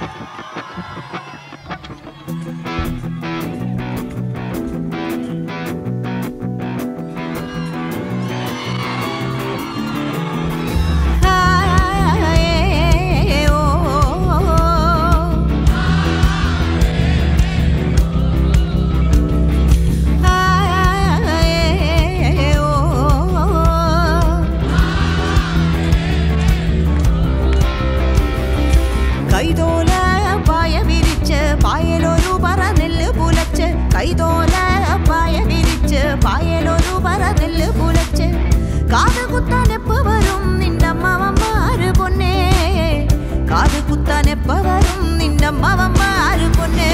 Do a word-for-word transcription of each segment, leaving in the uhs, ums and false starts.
Kaithola Paya Virichu, Payaloru Paranillu Pulachu. Kaithola Paya Virichu, Payaloru Paranillu Pulachu. Kaadu Kuttaneppa varum ninnamavammaru ponne. Kaadu Kuttaneppa varum ninnamavammaru ponne.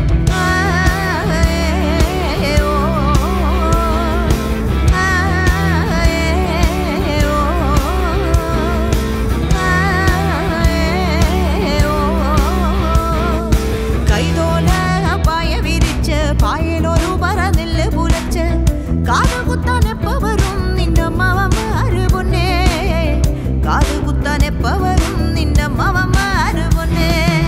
Payaloru paranillu pulachu. Kaadu kuttaneppa varum ninnamavammaru ponne. Kaadu kuttaneppa varum ninnamavammaru ponne.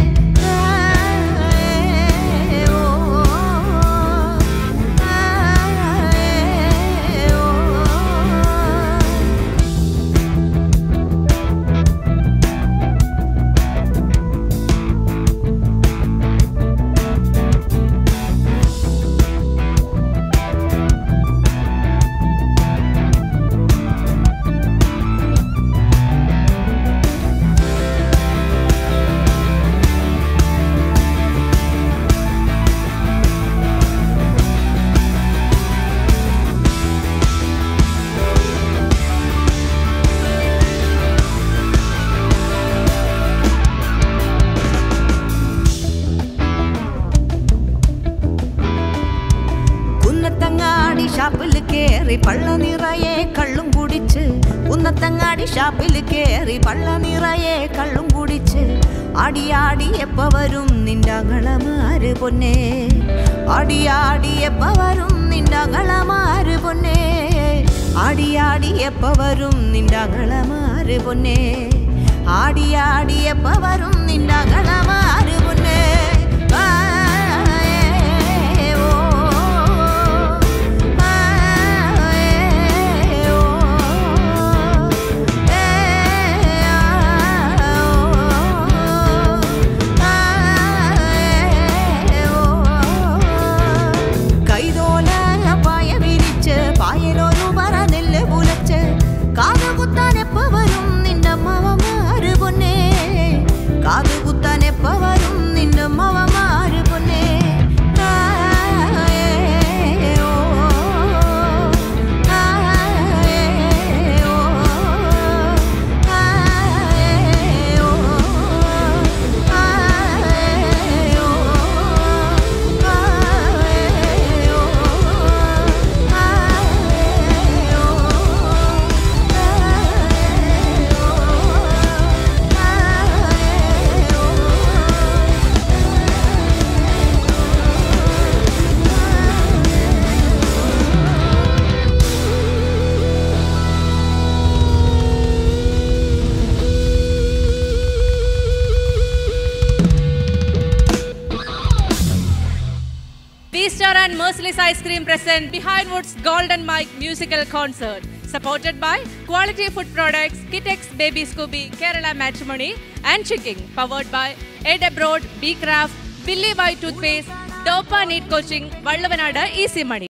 ഷാപ്പിൽ കേറി പള്ള നിറയെ കള്ളും കുടിച്ച് കുന്നത്തങ്ങാടി ഷാപ്പിൽ കേറി പള്ള നിറയെ കള്ളും കുടിച്ച് ആടിയാടി എപ്പ വരും നിന്റങ്ങളമാര് പൊന്നെ ആടിയാടി എപ്പ വരും നിന്റങ്ങളമാര് പൊന്നെ ആടിയാടി എപ്പ വരും നിന്റങ്ങളമാര് പൊന്നെ ആടിയാടി എപ്പ വരും നിന്റങ്ങളമാര് പൊന്നെ Payaloru paranillu pulachu. Kaadu kuttaneppa varum ninnamavammaru ponne. Kaadu kuttaneppa varum ninnamavammaru ponne. V-Star and Merciless Ice Cream present Behind Woods Golden Mike Musical Concert. Supported by Quality Food Products, Kitex Baby Scooby, Kerala Matrimony and Chicking. Powered by Ed Abroad, B-Craft, Billy White Toothpaste, Dopa Need Coaching, Vallavanada Easy Money.